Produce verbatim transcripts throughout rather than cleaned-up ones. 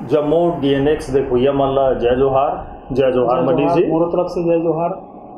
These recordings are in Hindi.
जम्मू डीएनएक्स देखो ये मन ला जय जोहार। जय जोहार मनीष जी, मोर तरफ से जय जोहार।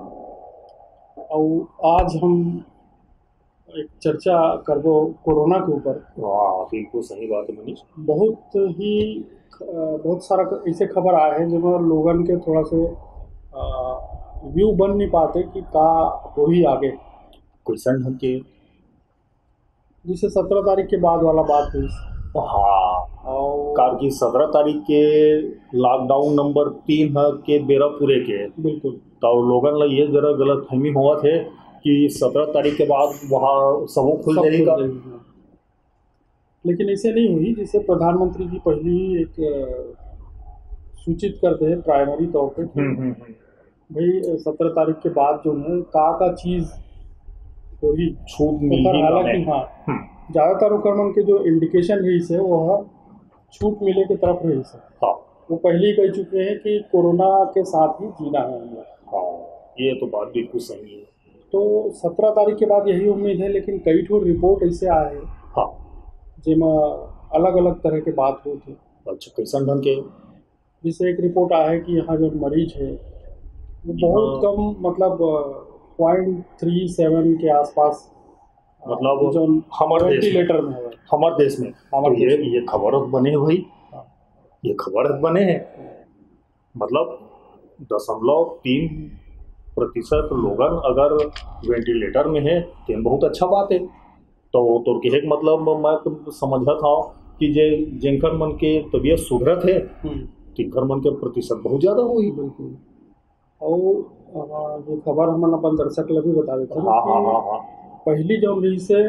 और आज हम एक चर्चा करबो कोरोना के ऊपर। वाह बिल्कुल सही बात है मनीष। बहुत ही बहुत सारा ऐसे खबर आए हैं जिसमें लोगन के थोड़ा से व्यू बन नहीं पाते कि का हो ही आगे। क्वेश्चन हम के जिसे सत्रह तारीख के बाद वाला बात हुई। हाँ, और कार की सत्रह तारीख के लॉकडाउन नंबर तीन है के बेरा पूरे के बिल्कुल। तो लोगन ला ये जरा गलत फहमी हुआ थे कि सत्रह तारीख के बाद वहाँ सबो खुल सब जाएगा, खुल जाएगा। लेकिन ऐसे नहीं हुई। जिसे प्रधानमंत्री जी पहले ही एक सूचित करते हैं प्राइमरी तौर पे भाई सत्रह तारीख के बाद जो है का का चीज वही छूट मिली। हालांकि हाँ ज़्यादातर उपकरण के जो इंडिकेशन रही है वो छूट मिले की तरफ रही है। हाँ, वो पहले ही कह चुके हैं कि कोरोना के साथ ही जीना है हम लोग। हाँ ये तो बात बिल्कुल सही है। तो सत्रह तारीख के बाद यही उम्मीद है। लेकिन कई ठो रिपोर्ट ऐसे आए हैं हाँ जिसमें अलग अलग तरह के बात हुई थी। अच्छा कैसा ढंग के? जिससे एक रिपोर्ट आया है कि यहाँ जो मरीज है वो बहुत कम मतलब पॉइंट थ्री सेवन के आसपास मतलब जो हमारे वेंटिलेटर में है हमारे देश में। तो ये ये खबर बने हैं भाई, ये खबर बने हैं मतलब दशमलव तीन प्रतिशत लोगन अगर वेंटिलेटर में है तो बहुत अच्छा बात है। तो तो कहे मतलब मैं तो समझा था कि जे जिनकर मन के तबीयत सुधरत है तिनकर मन के प्रतिशत बहुत ज़्यादा हुई। बिल्कुल। और ये खबर हम अपन दर्शक लोग भी बता देते हैं। हाँ हाँ हाँ हाँ पहली जो रही से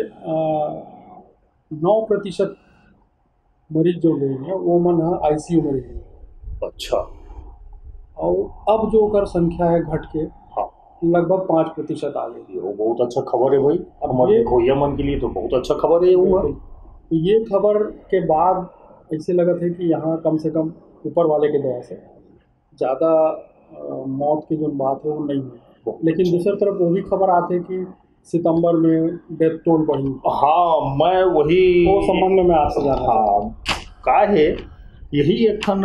नौ प्रतिशत मरीज जो रही है वो मन है आईसीयू में रही है। अच्छा। और अब जो कर संख्या है घट के हाँ लगभग पाँच प्रतिशत आ गई। वो बहुत अच्छा खबर है भाई। हमारे खोया मन के लिए तो बहुत अच्छा खबर है। हुआ ये खबर के बाद ऐसे लगा था कि यहाँ कम से कम ऊपर वाले के दया से ज़्यादा मौत की जो बात है वो नहीं हुई। लेकिन दूसरी तरफ वो भी खबर आते है कि सितंबर में डेथ टोल बढ़ी। हाँ मैं वही वो संबंध में आपसे जाना। हाँ का है यही एक ठन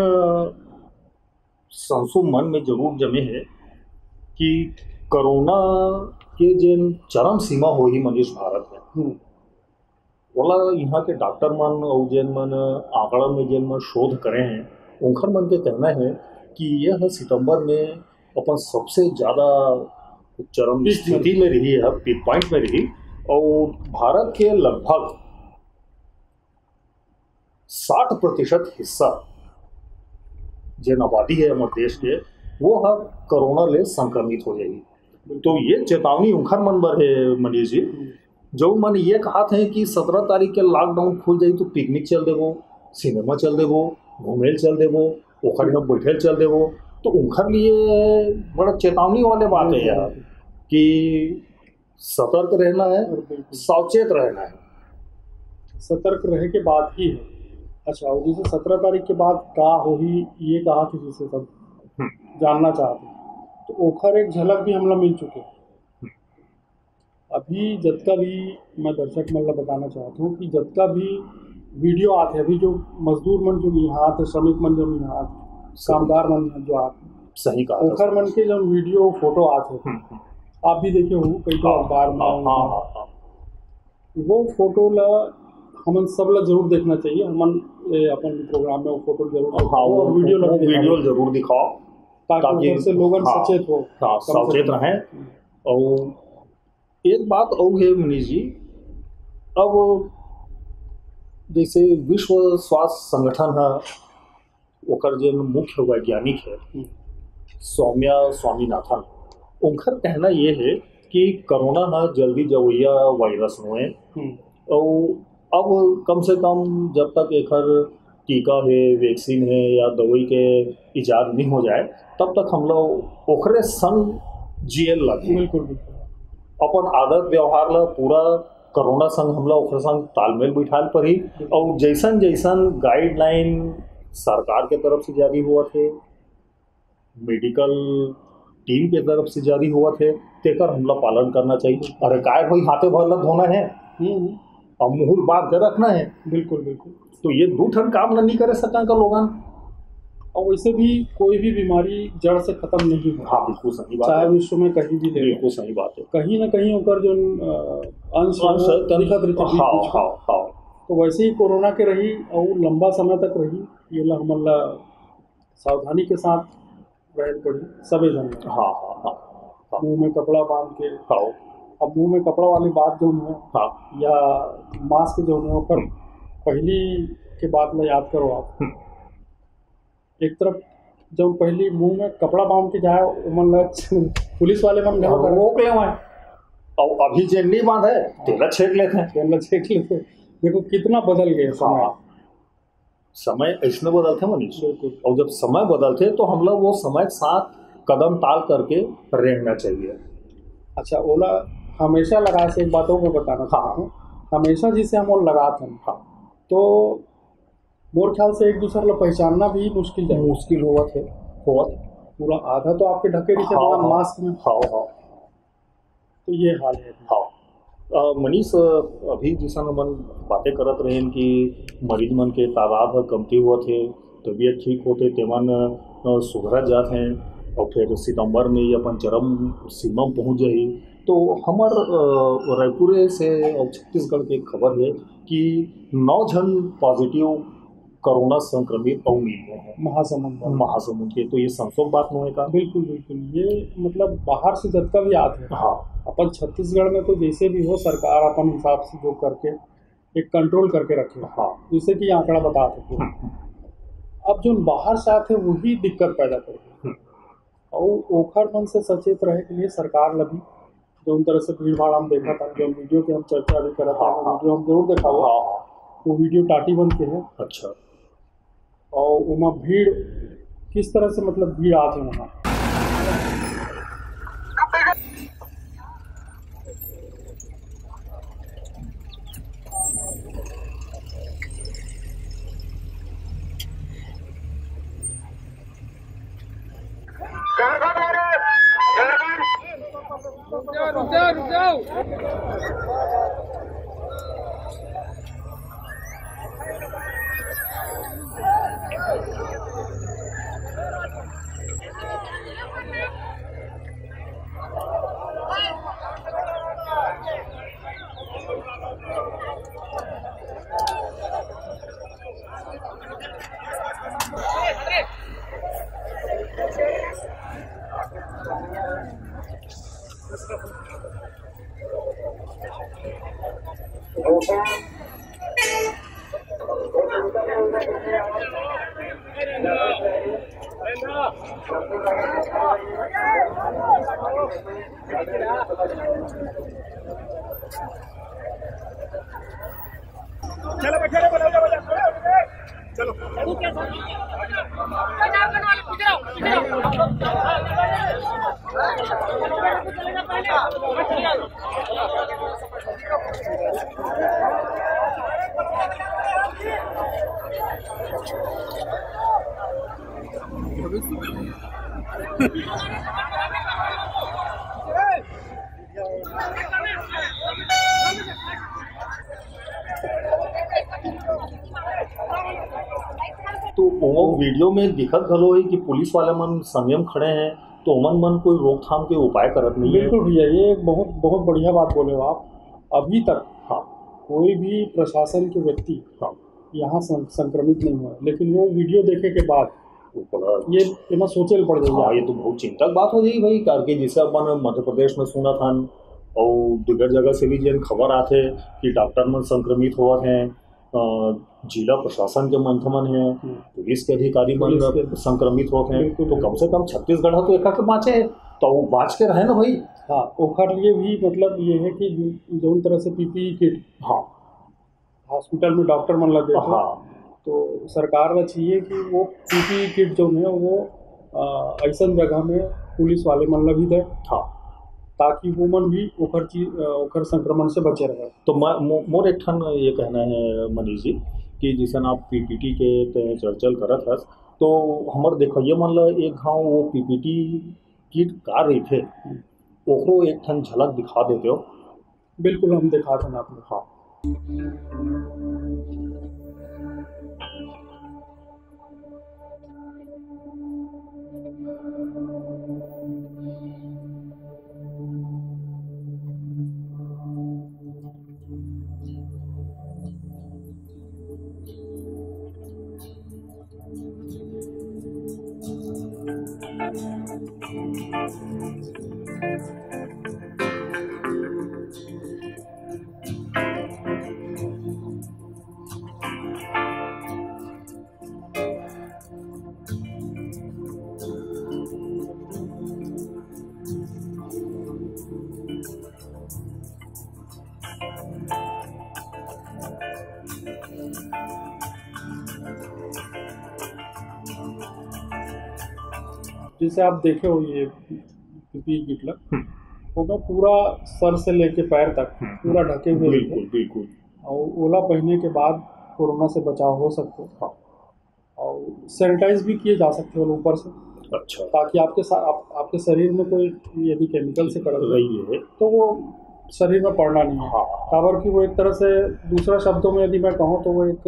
संसो मन में जरूर जमे है कि कोरोना के जिन चरम सीमा हो ही मनीष भारत में वाला यहाँ के डॉक्टर मन और जिन मन आंकड़ा में जिन मन शोध करे हैं उनका मन के कहना है कि यह सितंबर में अपन सबसे ज़्यादा चरम स्थिति में रही है, पीक पॉइंट में रही। और भारत के लगभग साठ प्रतिशत हिस्सा जिन आबादी है हमारे देश के वो है कोरोना ले संक्रमित हो जाएगी। तो ये चेतावनी उनखर मन बर है मनीष जी। जो मन ये कहा थे कि सत्रह तारीख के लॉकडाउन खुल जाए तो पिकनिक चल देवो, सिनेमा चल देवो, घूमेल चल देवो, ओखर में बैठेल चल देवो। तो उनखर लिए बड़ा चेतावनी वाले बात है यार कि सतर्क रहना है, सावचेत रहना है। सतर्क रहे के बाद ही है। अच्छा और जैसे सत्रह तारीख के बाद का हो ही ये कहा कि जिसे सब जानना चाहते तो ओखर एक झलक भी हम लोग मिल चुके। अभी जतका भी मैं दर्शक मन ला बताना चाहता हूँ कि जतका भी वीडियो आते अभी जो मजदूर मन जो यहाँ आते, श्रमिक मन जो यहाँ आते, कामगार मन जो आते, सही कहा ओखर मन के जो वीडियो फोटो आते आप भी देखे हो कई तो अखबार में। वो फोटो ला हमन सब ला जरूर देखना चाहिए। हमन अपन प्रोग्राम में वो फोटो जरूर हाँ वो वीडियो वो वीडियो जरूर दिखाओ ताकि से लोगन हाँ, सचेत हो, हाँ सचेत रहें। और एक बात और है मनीष जी, अब जैसे विश्व स्वास्थ्य संगठन है ओकर जो मुख्य वैज्ञानिक है सौम्या स्वामीनाथन, उनका कहना ये है कि कोरोना ना जल्दी जवैया वायरस हुए और अब कम से कम जब तक एक टीका है, वैक्सीन है या दवाई के इजाद नहीं हो जाए तब तक हम लोग ओखरे संग जियल लगे। बिल्कुल अपन आदत व्यवहार ला पूरा कोरोना संग हम लोग ओखरे संग तालमेल बिठाल पर ही। और जैसन जैसन गाइडलाइन सरकार के तरफ से जारी हुआ थे, मेडिकल टीम के तरफ से जारी हुआ थे, तेकर हमला पालन करना चाहिए। अरे काय भाई हाथे भर धोना है और मुंह बात कर रखना है। बिल्कुल बिल्कुल। तो ये दो ठन काम नहीं करे सका का लोगन और वैसे भी कोई भी बीमारी जड़ से खत्म नहीं होती। हाँ बिल्कुल सही बात चाहे है, विश्व में कहीं भी ले लो, बिल्कुल सही बात है। कहीं ना कहीं होकर जो अ, अंश है, अंश वो है, तन- दिखत रहते बीच हाँ बीच में। हाँ हाँ तो वैसे ही कोरोना के रही और लंबा समय तक रही, ये ला हमला सावधानी के साथ रह पड़ी सबे जन में। हाँ हाँ हाँ हाँ मुंह में कपड़ा बांध के, हाँ अब मुंह में कपड़ा वाली बात जो है हाँ या मास्क जो है पर पहली के बात ला याद करो आप। एक तरफ जब पहली मुंह में कपड़ा बांध के जाए मन लग पुलिस वाले मन घर पर रोक ले वहाँ, और अभी जे नहीं बांध है तेरा छेक लेते हैं। पहले देख लेते, देखो कितना बदल गया समय। हाँ, समय इसमें बदलते मनीष, बिल्कुल। और जब समय बदलते तो हम लोग वो समय के साथ कदम ताल करके रहना चाहिए। अच्छा, ओला हमेशा लगा से एक बातों को बताना चाहता हूँ, हमेशा जिसे हम वो लगाते हैं हाँ तो मोर ख्याल से एक दूसरे को पहचानना भी मुश्किल है। मुश्किल हुआ थे हुआ थे। पूरा आधा तो आपके ढके रही हाँ, थे मास्क में। हाँ हाँ तो ये हाल है। हाँ अ, मनीष, अभी जैसा मन बातें करत रहे कि मरीज मन के तादाद कमती हुआ थे, तबीयत ठीक होते तेमन अ, सुधरत जात हैं, और फिर सितंबर में ये अपन चरम सीमा में पहुंच जाई। तो हमार अ, रायपुर से और छत्तीसगढ़ की एक खबर है कि नौ जन पॉजिटिव कोरोना संक्रमित और मिल गए हैं महासमुंद वाले। महासमुंद के। तो ये संसोग बात नहीं है का? बिल्कुल बिल्कुल, ये मतलब बाहर से जब का भी आते हैं। हाँ अपन छत्तीसगढ़ में तो जैसे भी हो सरकार अपन हिसाब से जो करके एक कंट्रोल करके रखे, हाँ जैसे कि आंकड़ा बता सके। अब जो बाहर से आते वही दिक्कत पैदा करते, और ओखर मन से सचेत रहे के लिए सरकार लगी जो उन तरह से भीड़ भाड़ हम देखा था, जो वीडियो की हम चर्चा भी करा था, हाँ, वीडियो हम जरूर देखा हुआ। हाँ वो वीडियो टाटी बंद के है। अच्छा, और वहाँ भीड़ किस तरह से मतलब भीड़ आते वहाँ। रुक जाओ रुक जाओ। चलो बैठो बोलो बोलो चलो तो वो वीडियो में दिखत घलो है कि पुलिस वाले मन संयम खड़े हैं, तो मन मन कोई रोकथाम के उपाय करत नहीं है। बिल्कुल भैया, ये एक बहुत बहुत बढ़िया बात बोले हो आप। अभी तक हाँ कोई भी प्रशासन के व्यक्ति हाँ यहाँ सं, संक्रमित नहीं हुआ, लेकिन वो वीडियो देखे के बाद वो बड़ा ये इतना सोचे ल पड़ हाँ, जाइए। ये तो बहुत चिंतक बात हो गई भाई, करके जैसे अपन मध्य प्रदेश में सुना था और दूसर जगह से भी जिन खबर आते कि डॉक्टर मन संक्रमित हुआ हैं, जिला प्रशासन के मंथमन है, पुलिस के अधिकारी मन पुलिस के- संक्रमित होते हैं। बिल्कुल, तो कम से कम छत्तीसगढ़ तो एक के बाँचे, तो वो बाँच के रहे ना भाई। हाँ, ओखर लिए भी मतलब ये है कि जो- जो तरह से पीपीई किट हाँ हॉस्पिटल में डॉक्टर मन लगे थे, हाँ तो सरकार ने चाहिए कि वो पीपीई किट जो है वो अ, ऐसन जगह में पुलिस वाले मन ला भी दे, हाँ ताकि वो मन भी ओखर चीज ओखर संक्रमण से बचे रहे। तो मैं मो- मोर एक ठन ये कहना है मनीष जी कि जैसे आप पीपीटी के ते चर्चल करत हस, तो हमर देखिए मन ला एक घाव वो पीपीटी किट का रही थे, ओकरो एक ठन झलक दिखा देते हो। बिल्कुल, हम दिखा थे आपने। हाँ जैसे आप देखे हो ये पीपी किट लग वो मैं पूरा सर से लेके पैर तक पूरा ढके हुए बिल्कुल थे बिल्कुल। और ओला पहनने के बाद कोरोना से बचाव हो सकते हाँ। और सैनिटाइज भी किए जा सकते हैं ऊपर से, अच्छा। ताकि आपके साथ आप, आपके शरीर में कोई यदि केमिकल से कड़क रही है तो वो शरीर में पड़ना नहीं है। हाँ। काबर की वो एक तरह से, दूसरा शब्दों में यदि मैं कहूँ तो वो एक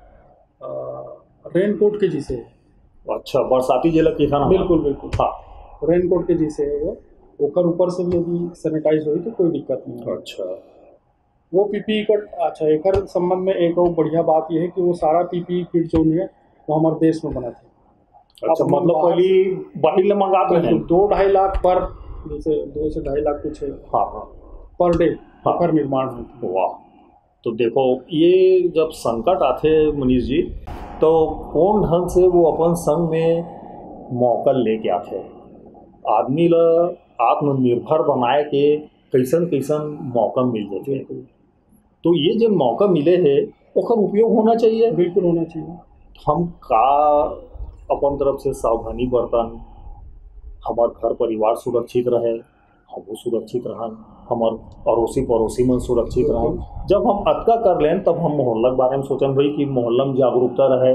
रेन कोट के जैसे है। अच्छा, बरसाती झलक की था ना। बिल्कुल बिल्कुल। हाँ, रेन कोट के जैसे है वो, ओकर ऊपर से भी यदि सैनिटाइज हुई तो कोई दिक्कत नहीं है। अच्छा। वो पीपी किट, अच्छा एक संबंध में एक और बढ़िया बात यह है कि वो सारा पीपी किट जो है वो हमारे देश में बना था। अच्छा, मतलब पहली बाहर ले मंगाते हैं। दो ढाई लाख पर, जैसे दो से ढाई लाख कुछ है। हाँ हाँ। पर डे हाँ। पर निर्माण होता है। वाह। तो देखो, ये जब संकट आते मनीष जी, तो कौन ढंग से वो अपन संग में मौका लेके आते आदमी ला आत्मनिर्भर बनाए के कैसन कैसन मौका मिल जाते। तो ये जो मौका मिले है ओकर उपयोग होना चाहिए। बिल्कुल होना चाहिए। हम का अपन तरफ से सावधानी बरतन, हमार घर परिवार सुरक्षित रहे, हम सुरक्षित रहन, हमार अड़ोसी पड़ोसी में सुरक्षित रहन। जब हम अतका कर लें तब हम मोहल्ला के बारे में सोचन भाई कि मोहल्ला में जागरूकता रहे,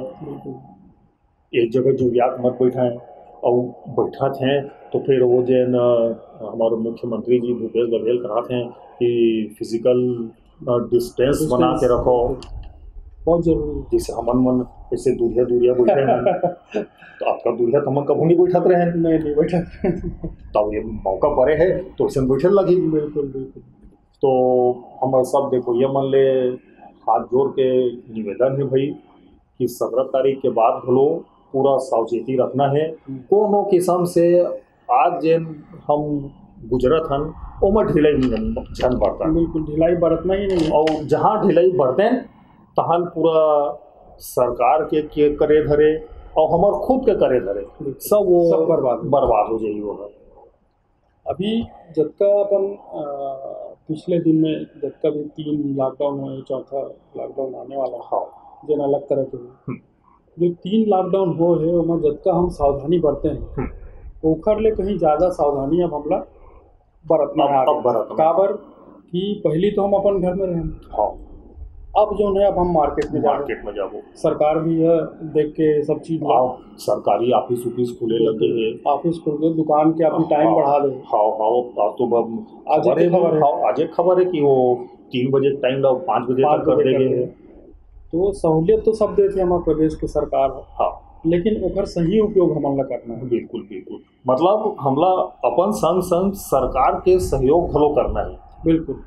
एक जगह जुगियात मत बैठाएं। और बैठा थे तो फिर वो जो हमारे मुख्यमंत्री जी भूपेश बघेल कहते हैं कि फिजिकल डिस्टेंस बना के रखो, बहुत जरूरी है। जैसे हमन मन ऐसे दूरिया दूरिया बैठे हैं तो आपका दूरिया तो हम कभी नहीं बैठत रहे। नहीं नहीं बैठा। तब ये मौका पड़े है तो ऐसे बैठे लगी। बिल्कुल बिल्कुल। तो हमारे सब देखो ये मन ले हाथ जोड़ के निवेदन है भाई कि सत्रह तारीख के बाद भलो पूरा सावचेती रखना है। कोनो किस्म से आज जे हम गुजरत हन ओमा ढिलाई नहीं झन बरतन। बिल्कुल ढिलाई बरतना ही नहीं है। और जहाँ ढिलाई बरतें तहन पूरा सरकार के, के करे धरे और हमार खुद के करे धरे सब वो सब बर्बाद बर्बाद हो जाइए। वो अभी जब का अपन पिछले दिन में जब का भी तीन लॉकडाउन हुए, चौथा लॉकडाउन आने वाला है। हाँ। जन अलग तरह के जो तीन लॉकडाउन हो है उसमें जब का हम सावधानी बरते हैं ओखर ले कहीं ज़्यादा सावधानी अब हमला बरतना है। काबर कि पहली तो हम अपन घर में रहें। हाँ। अब जो है अब हम मार्केट में मार्केट में जाबो, सरकार भी है देख के सब चीज। सरकारी ऑफिस ऑफिस खुले लगे हैं, ऑफिस खुल गए, दुकान के अपनी टाइम बढ़ा दे। हाँ हाँ। तो आज एक खबर है आज एक खबर है कि वो तीन बजे टाइम ला पाँच बजे तक कर देंगे। तो सहूलियत तो सब देते हमारे प्रदेश की सरकार। हाँ। लेकिन ओकर सही उपयोग हमला करना है। बिल्कुल बिल्कुल। मतलब हमला अपन संग संग सरकार के सहयोग भलो करना है। बिल्कुल।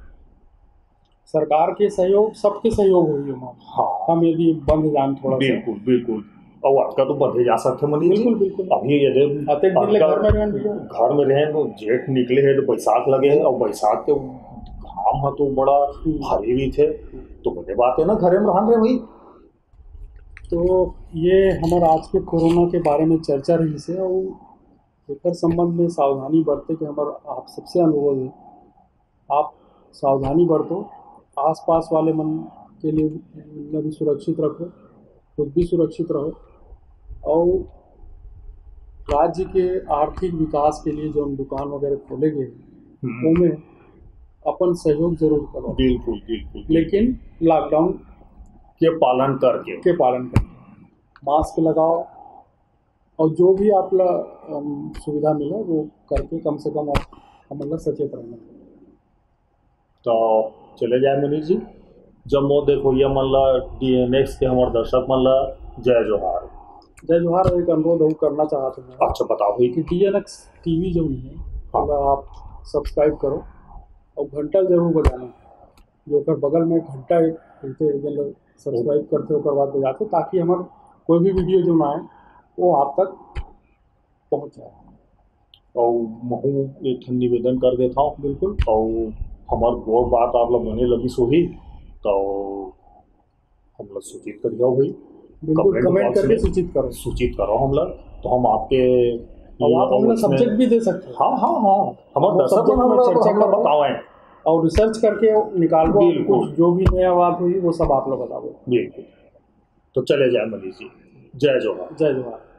सरकार के सहयोग, सबके सहयोग हुई। हाँ। हम यदि बंद जान थोड़ा बिल्कुल बिल्कुल। और आज का तो बंधे जा सकते मनीष जी। बिल्कुल बिल्कुल। अभी यदि घर में रहें घर में रहें तो जेठ निकले है तो बैसाख लगे है और बैसाख के घाम है तो बड़ा भारी भी थे तो बड़े बात है ना घरे में रहन रहे भाई। तो ये हमारा आज के कोरोना के बारे में चर्चा रही से और एक संबंध में सावधानी बरते कि हमारा आप सबसे अनुरोध है आप सावधानी बरतो, आसपास वाले मन के लिए भी सुरक्षित रखो, खुद भी सुरक्षित रहो और राज्य के आर्थिक विकास के लिए जो हम दुकान वगैरह खोले गए उनमें अपन सहयोग जरूर करो। बिल्कुल बिल्कुल। लेकिन लॉकडाउन के पालन करके के पालन करके मास्क लगाओ और जो भी आप सुविधा मिले वो करके कम से कम हम मतलब सचेत रहना। तो चले जाए मनीष जी। जब मो देखो ये मन ला डी एन एक्स के हमारे दर्शक मन ला जय जोहार। जय जोहार। एक अनुरोध हम करना चाहते हैं। अच्छा बताओ भाई। कि डी एन एक्स टीवी जो है हाँ। आप सब्सक्राइब करो और घंटा जरूर बजाना, जो कर बगल में घंटा एक मतलब सब्सक्राइब करते होकर बाद बजाते ताकि हमारे कोई भी वीडियो जो ना आए वो आप तक पहुँच जाए। और महू एक ठन निवेदन कर देता हूँ बिल्कुल और हमार गोर बात आप लोग बने लगी सोही तो हम लोग सूचित करियो भाई, बिल्कुल कमेंट बॉक्स करके में सूचित करो। सूचित करो हम लोग, तो हम आपके और आप हम लोग उसमें- सब्जेक्ट भी दे सकते हैं। हाँ हाँ हाँ हमारे वो दर्शक subject हम में लोग चर्चा हम लोग करो। बतावें। और रिसर्च करके निकालो, बिल्कुल। कुछ जो भी नया बात हुई वो सब आप लोग बताओ। बिल्कुल। तो चले जाए मनीष जी, जय जोहार। जय जवाहर।